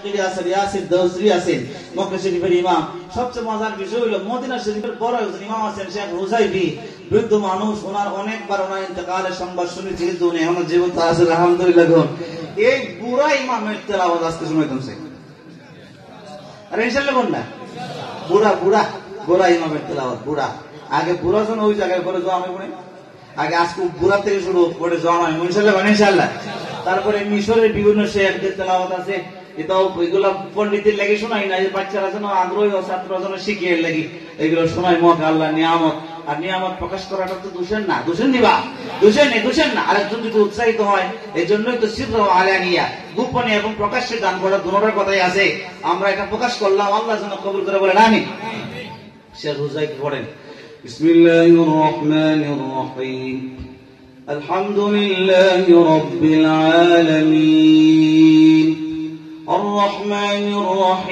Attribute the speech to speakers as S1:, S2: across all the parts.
S1: মুক্কিরি আছেন, ইয়াসির দৌসরি আছেন, মক্কা শরীফের ইমাম। সবচেয়ে মজার বিষয় হলো মদিনা শরীফের বড় একজন ইমাম আছেন শেখ হুজাইফি, বৃদ্ধ মানুষ। ওনার অনেকবার ওনার ইন্তেকালের সংবাদ শুনেছি, কিন্তু উনি এখনো জীবিত আছেন, আলহামদুলিল্লাহ। এই বুড়া ইমামের তেলাওয়াত আজকে শুনাইতাম স্যার, আরে ইনশাআল্লাহ কোন না বুড়া বুড়া বুড়া ইমামের তেলাওয়াত। বুড়া আগে বুড়া জন ওই জায়গায় পরে যাওয়া আমি মনে আগে আজকে বুড়া থেকে শুরু করে যাওয়া হয় ইনশাআল্লাহ ইনশাআল্লাহ। তারপরে মিশরের বিভিন্ন শেখদের তেলাওয়াত আছে, এটাও ওইগুলা পণ্ডিতের লেগে শোনাই না, বাচ্চারা যেন আগ্রহী ও ছাত্ররা যেন শিখিয়ে লাগি এগুলো শোনাই। মক আল্লাহ নিয়ামত, আর নিয়ামত প্রকাশ করাটা তো দোষের না, দোষের নিবা দোষের নেই, দোষের না। আরেকজন যদি উৎসাহিত হয়, এই জন্যই তো সিররা ওয়া আলানিয়া, গোপনে এবং প্রকাশ্যে দান করা দুটোর কথাই আছে। আমরা এটা প্রকাশ করলাম, আল্লাহ যেন কবুল করে বলেন আমিন। শেখ হুজাইফি পড়েন, বিসমিল্লাহির রহমানির রহিম, আলহামদুলিল্লাহি রাব্বিল আলামিন, আর-রহমানির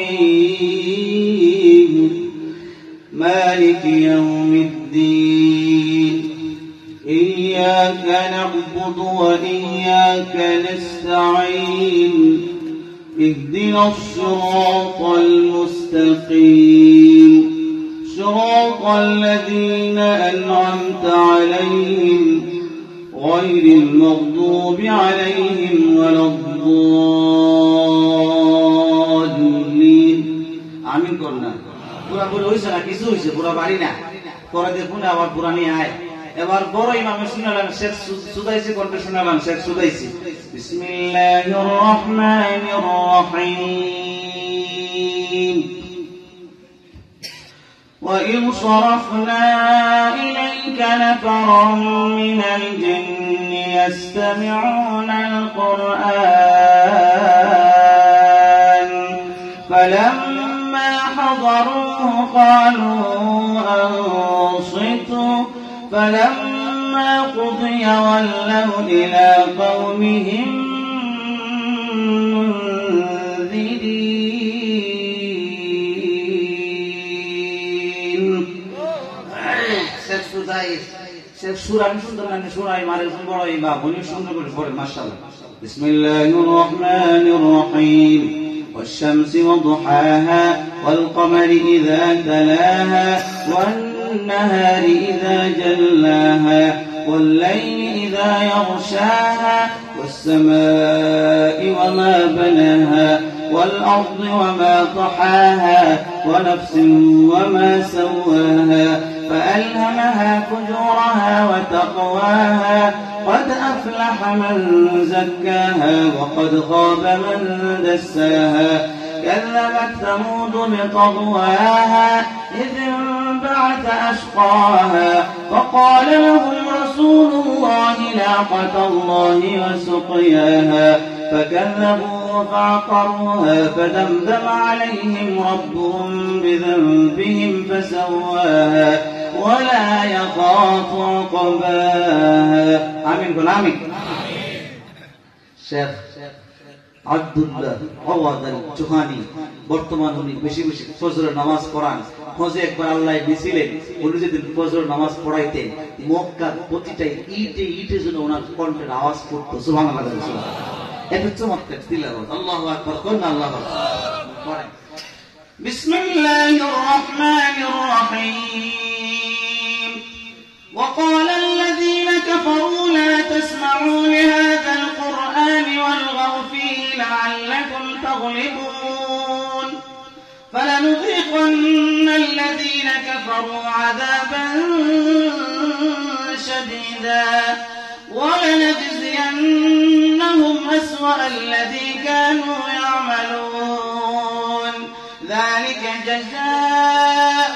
S1: রহিম, মালিকি ইয়াউমিদ্দিন, ইয়্যাকা না'বুদু ওয়া ইয়্যাকা নাস্তাঈন, ইহদিনাস সিরাতাল মুস্তাকিম, সিরাতাল লাযীনা আন'আমতা আলাইহিম গায়রিল মাগদুবি আলাইহিম ওয়ালাদ-দাল্লিন। আমিন করনা। পুরা বলে হইছে না, কিছু হইছে, পুরা বাড়ি না, পরে দেখুন আবার পুরা নিয়ে আয়। এবার বড় ইমামে শুনালেন, শেখ সুদাইসি কণ্ঠে শুনালেন, শেখ সুদাইসি, বিসমিল্লাহির রহমানির রহিম, وَإِذْ صَرَفْنَا إِلَيْكَ نَفَرًا مِنَ الْجِنِّ يَسْتَمِعُونَ الْقُرْآنَ فَلَمَّا حَضَرُوهُ قَالُوا أَنصِتُوا فَلَمَّا قُضِيَ وَلَّوْا إِلَى قَوْمِهِمْ والشمس وضحاها والقمر إذا تلاها والنهار إذا جلاها والليل إذا يغشاها والسماء وما بناها والأرض وما طحاها ونفس وما سواها فألهمها فجورها وتقواها قد أفلح من زكاها وقد خاب من دساها كذبت ثمود بطغواها إذ انبعث أشقاها فقال لهم رسول الله ناقة الله وسقياها فكذبوا فعقروها فدمدم عليهم ربهم بذنبهم فسواها ولا يخاف عقباها آمين قل آمين شيخ আব্দুল্লাহ আওয়াদ আল জোহানি বর্তমান উনি বেশি বেশি ফজরের নামাজ পড়ান। খোঁজে একবার আল্লাহ দিছিলেন, উনি যেদিন ফজরের নামাজ পড়াইতেন মক্কার প্রতিটা ইটে ইটে যেন ওনার কণ্ঠের আওয়াজ পড়তো। সুবহানাল্লাহ, এত চমৎকার তিলাওয়াত। আল্লাহু আকবার, কোন আল্লাহু আকবার। বিসমিল্লাহির রহমানির রহিম। وقال الذين كفروا لا تسمعوا لهذا القرآن والغوا فيه لعلكم تغلبون فلنذيقن الذين كفروا عذابا شديدا ولنجزينهم أسوأ الذي كانوا يعملون ذلك جزاء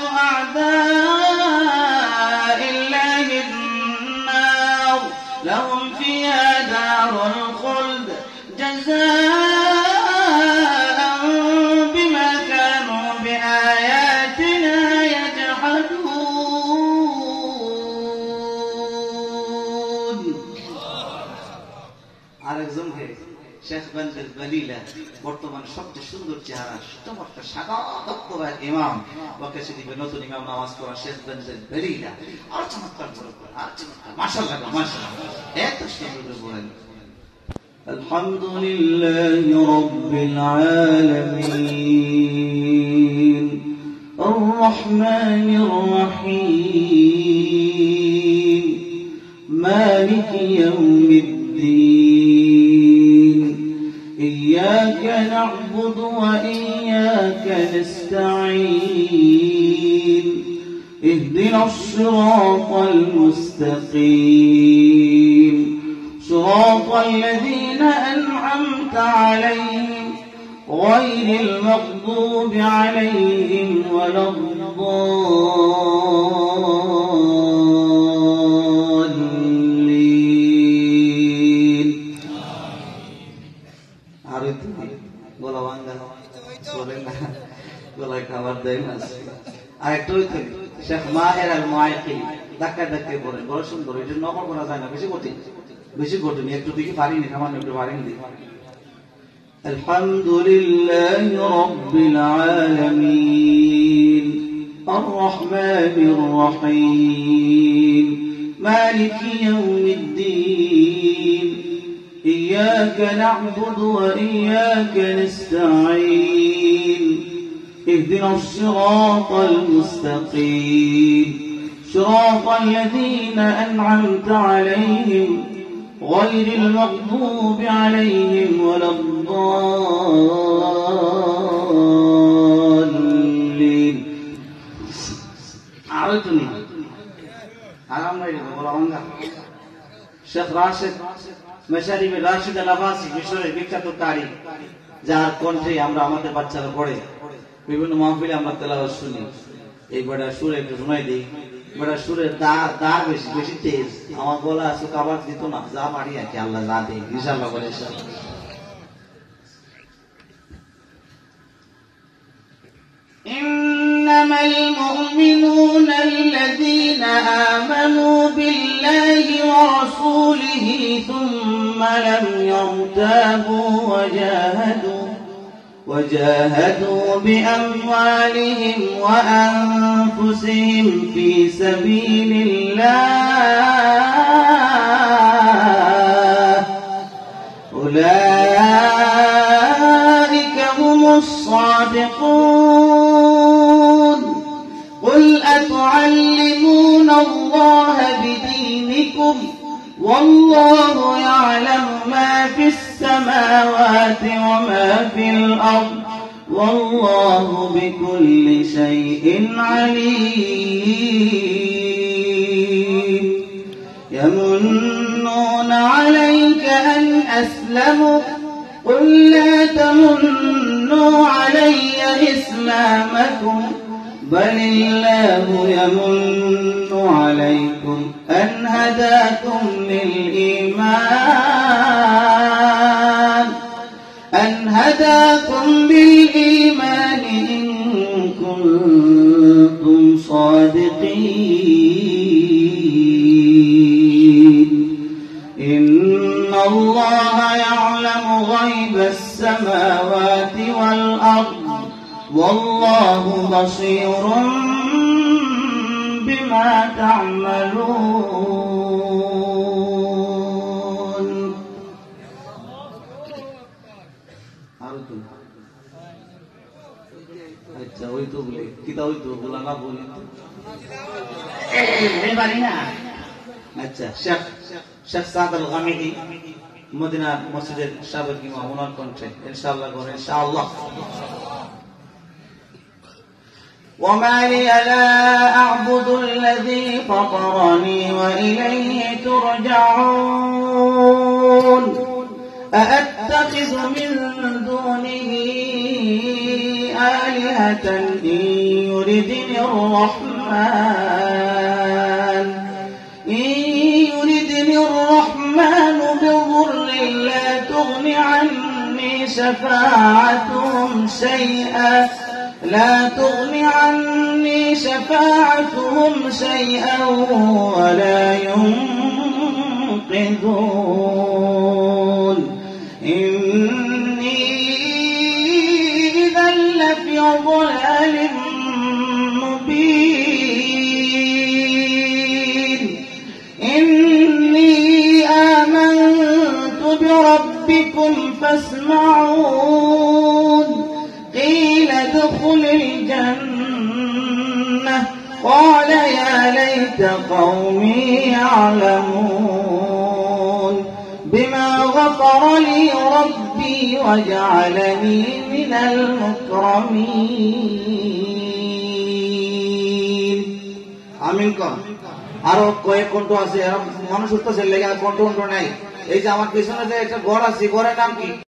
S1: أعداء الله النار لهم فيها دار الخلد جزاء بما كانوا بآياتنا يجحدون. আরেকজন শেখ বান্দার বালিলা বর্তমান সবচেয়ে সুন্দর চেহারা চমৎকার সাদা ইমাম মক্কা শরীফে নতুন ইমাম নামাজ পড়া শেখ বান্দার বালিলা আর চমৎকার বড় আর চমৎকার মাশাআল্লাহ মাশাআল্লাহ এত সুন্দর বলেন الحمد لله رب العالمين الرحمن الرحيم مالك يوم الدين إياك نعبد وإياك نستعين اهدنا الصراط المستقيم صراط الذين أنعمت عليهم غير المغضوب عليهم ولا الضالين বলা বাংলা বলেন না গলায় খাবার দেয় না আরেকটা হইতে শেখ মাহের আল মুআইকিল ধাক্কা ধাক্কা পড়েন বড় সুন্দর এটা নকল করা যায় না বেশি কঠিন একটু দিকে পারিনি সামান্য একটু পারিনি الحمد لله رب العالمين الرحمن الرحيم مالك يوم الدين إياك نعبد وإياك نستعين اهدنا الصراط المستقيم صراط الذين أنعمت عليهم غير المغضوب عليهم ولا الضالين عرفتني আরাম লাগে বলা বাংলা শেখ রাশেদ মেশারিফ রাশিদ আল-আবাসি মিশরের বিখ্যাত কারি যার কণ্ঠে আমরা আমাদের বাচ্চারা পড়ে বিভিন্ন মাহফিলে আমরা তেলাওয়াত শুনি এই বড়া সুর একটু শোনাই দিই বড়া সুরের দা বেশি তেজ আমার গলা আসলে আওয়াজ দিত না যা পারি আর কি আল্লাহ যা দেয় ইনশাআল্লাহ বলে إنما المؤمنون الذين آمنوا بالله ورسوله ثم لم يرتابوا وجاهدوا بأموالهم وأنفسهم في سبيل الله أولئك هم الصادقون قل أتعلمون الله بدينكم والله يعلم ما في السماوات وما في الأرض والله بكل شيء عليم يمنون عليك أن أسلموا قل لا تمنوا علي إسلامكم بل الله يمن عليكم أن هداكم بالإيمان إن كنتم صادقين إن الله يعلم غيب السماوات والأرض والله بصير بما تعملون अच्छा वही तो बोले कितना वही तो बोला ना बोले अच्छा शेख साद अल गामिदी मदीना मस्जिद साबिक इमाम उनार कंठे इंशाअल्लाह करें इंशाअल्लाह وما لي لا أعبد الذي فطرني وإليه ترجعون أأتخذ من دونه آلهة إن يردني الرحمن بضر لا تغن عني شفاعتهم شيئا ولا ينقذون إني إذا لفي ضلال مبين إني آمنت بربكم ادخل الجنة قال يا ليت قومي يعلمون بما غفر لي ربي وجعلني من المكرمين আমিন কর আরো কয়েক কণ্ঠ আছে মানুষ উঠতেছে লেগে কণ্ঠ নাই এই যে আমার পিছনে যে একটা ঘর আছে ঘরের নাম কি